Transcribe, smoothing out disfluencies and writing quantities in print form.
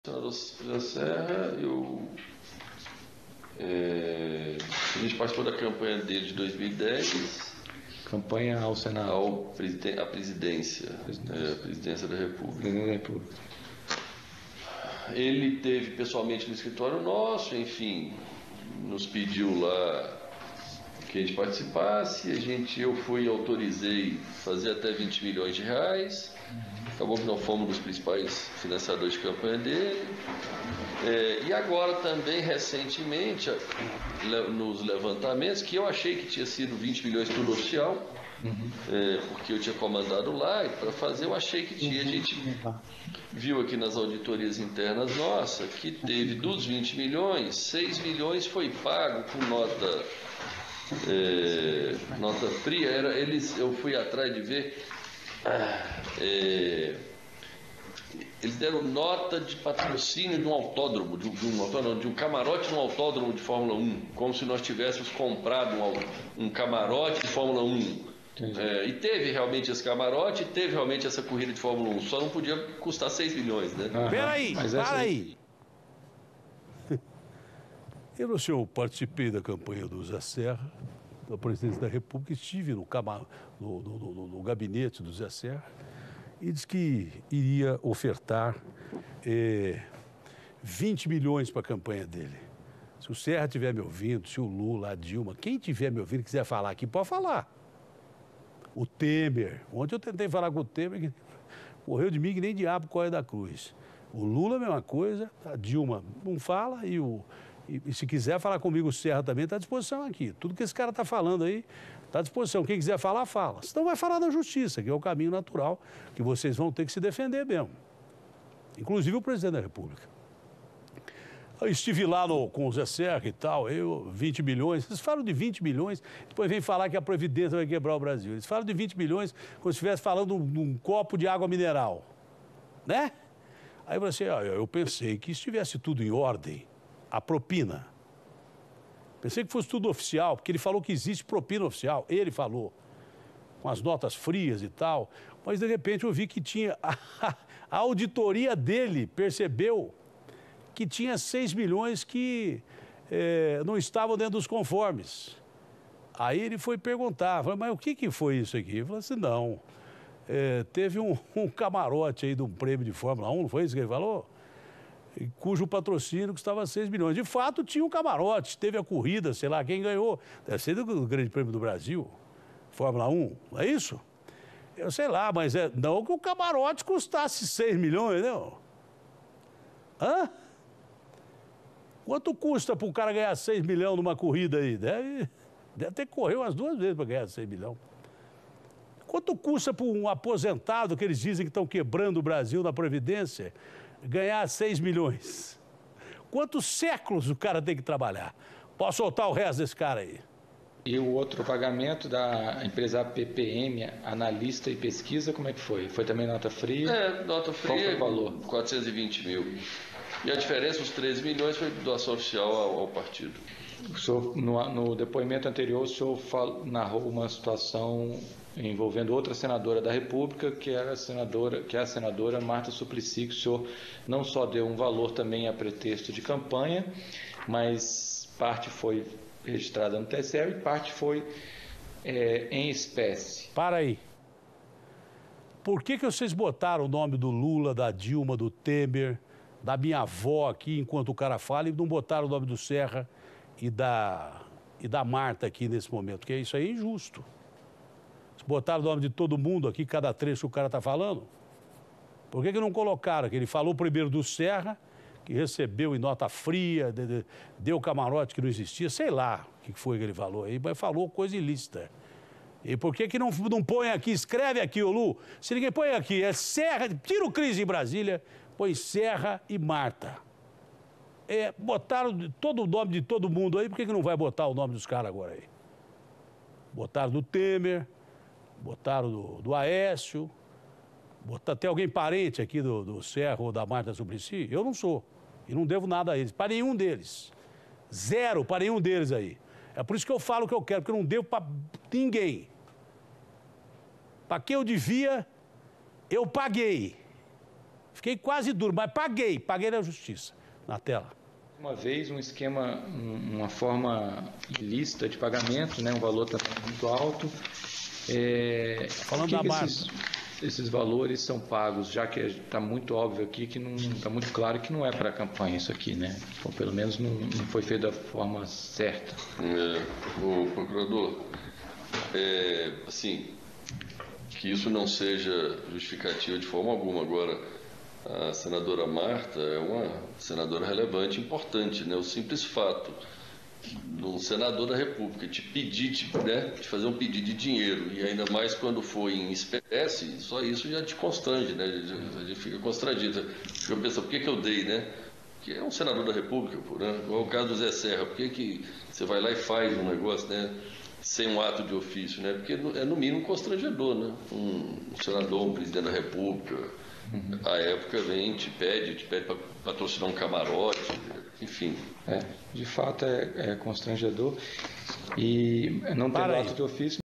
Senador da Serra, a gente participou da campanha dele de 2010. Campanha ao Senado. A presidência da República. Ele teve pessoalmente no escritório nosso, enfim, nos pediu lá que a gente participasse. Eu autorizei fazer até 20 milhões de reais. Acabou que não fomos dos principais financiadores de campanha dele. E agora também, recentemente, nos levantamentos, que eu achei que tinha sido 20 milhões tudo oficial, porque eu tinha comandado lá, e para fazer eu achei que tinha. A gente viu aqui nas auditorias internas nossa que teve dos 20 milhões, 6 milhões foi pago com nota fria. Eu fui atrás de ver. Eles deram nota de patrocínio de um autódromo, de um camarote de um autódromo de Fórmula 1, como se nós tivéssemos comprado um camarote de Fórmula 1. E teve realmente esse camarote, teve realmente essa corrida de Fórmula 1, só não podia custar 6 milhões, né? Peraí, para aí. Eu, senhor, participei da campanha do Zé Serra, da presidência da República, estive no gabinete do Zé Serra e disse que iria ofertar 20 milhões para a campanha dele. Se o Serra estiver me ouvindo, se o Lula, a Dilma, quem estiver me ouvindo e quiser falar aqui, pode falar. O Temer, ontem eu tentei falar com o Temer, que correu de mim que nem diabo corre da cruz. O Lula, a mesma coisa, a Dilma não fala e se quiser falar comigo, o Serra também está à disposição aqui. Tudo que esse cara está falando aí está à disposição. Quem quiser falar, fala. Senão vai falar da justiça, que é o caminho natural, que vocês vão ter que se defender mesmo. Inclusive o presidente da República. Eu estive lá com o Zé Serra e tal, 20 milhões. Eles falam de 20 milhões, depois vem falar que a Previdência vai quebrar o Brasil. Eles falam de 20 milhões como se estivesse falando de um copo de água mineral. Né? Aí você, eu pensei que estivesse tudo em ordem. A propina. Pensei que fosse tudo oficial, porque ele falou que existe propina oficial. Ele falou, com as notas frias e tal. Mas, de repente, eu vi que tinha... A auditoria dele percebeu que tinha 6 milhões que não estavam dentro dos conformes. Aí ele foi perguntar, falou, mas o que foi isso aqui? Ele falou assim, não, teve um camarote aí de um prêmio de Fórmula 1, não foi isso que ele falou? Cujo patrocínio custava 6 milhões. De fato, tinha um camarote, teve a corrida, sei lá, quem ganhou. Deve ser do Grande Prêmio do Brasil, Fórmula 1, não é isso? Eu sei lá, mas não que o camarote custasse 6 milhões, não. Hã? Quanto custa para o cara ganhar 6 milhões numa corrida aí? Deve ter que correr umas 2 vezes para ganhar 6 milhões. Quanto custa para um aposentado, que eles dizem que estão quebrando o Brasil na Previdência, ganhar 6 milhões? Quantos séculos o cara tem que trabalhar? Posso soltar o resto desse cara aí? E o outro pagamento da empresa PPM, analista e pesquisa, como é que foi? Foi também nota fria? Nota fria. Qual foi o valor? 420 mil. E a diferença, os 13 milhões, foi doação oficial ao partido. O senhor, no depoimento anterior, o senhor narrou uma situação envolvendo outra senadora da República, que é a senadora Marta Suplicy, que o senhor não só deu um valor também a pretexto de campanha, mas parte foi registrada no TSE e parte foi em espécie. Para aí. Por que vocês botaram o nome do Lula, da Dilma, do Temer, da minha avó aqui, enquanto o cara fala, e não botaram o nome do Serra e da Marta aqui nesse momento? Porque isso aí é injusto. Botaram o nome de todo mundo aqui, cada trecho que o cara está falando. Por que não colocaram? Que ele falou primeiro do Serra, que recebeu em nota fria, deu camarote que não existia, sei lá o que foi que ele falou aí, mas falou coisa ilícita. E por que não põe aqui, escreve aqui, ô Lu, se ninguém põe aqui, é Serra, tira o Crise em Brasília, põe Serra e Marta. Botaram todo o nome de todo mundo aí, por que não vai botar o nome dos caras agora aí? Botaram do Temer, botaram do Aécio, tem alguém parente aqui do Serra ou da Marta Suplicy? Eu não sou, e não devo nada a eles, para nenhum deles. Zero para nenhum deles aí. É por isso que eu falo o que eu quero, porque eu não devo para ninguém. Para quem eu devia, eu paguei. Fiquei quase duro, mas paguei na justiça, na tela. Uma vez um esquema, uma forma ilícita de pagamento, né, um valor também muito alto. Falando da marca. Esses valores são pagos, já que está muito óbvio aqui que não está muito claro que não é para a campanha isso aqui, né? Ou pelo menos não foi feito da forma certa. O procurador, assim, que isso não seja justificativa de forma alguma. Agora, a senadora Marta é uma senadora relevante e importante, né? O simples fato de um senador da República te pedir, te fazer um pedido de dinheiro, e ainda mais quando foi em espécie, só isso já te constrange, né? A gente fica constrangido. Fica pensando, por que eu dei, né? Porque é um senador da República, pô, né? Igual o caso do Zé Serra, por que você vai lá e faz um negócio, né? Sem um ato de ofício, né? Porque é no mínimo constrangedor, né? Um senador, um presidente da República, à época vem, te pede para patrocinar um camarote, enfim. De fato é constrangedor, e não tendo ato de ofício